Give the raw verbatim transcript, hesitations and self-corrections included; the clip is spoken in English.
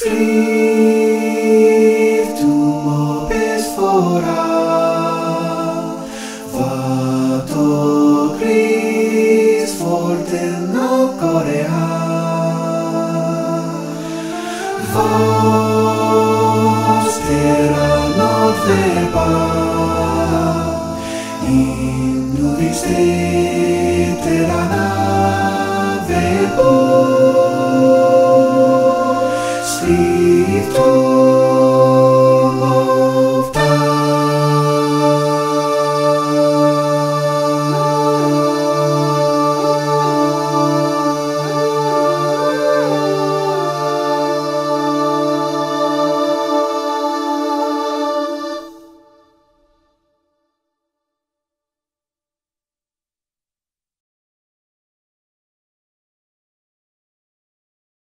Scrif tu mobis forra, Vato, cris, forten, reha. Vas terana verba, nuviste terana verbo.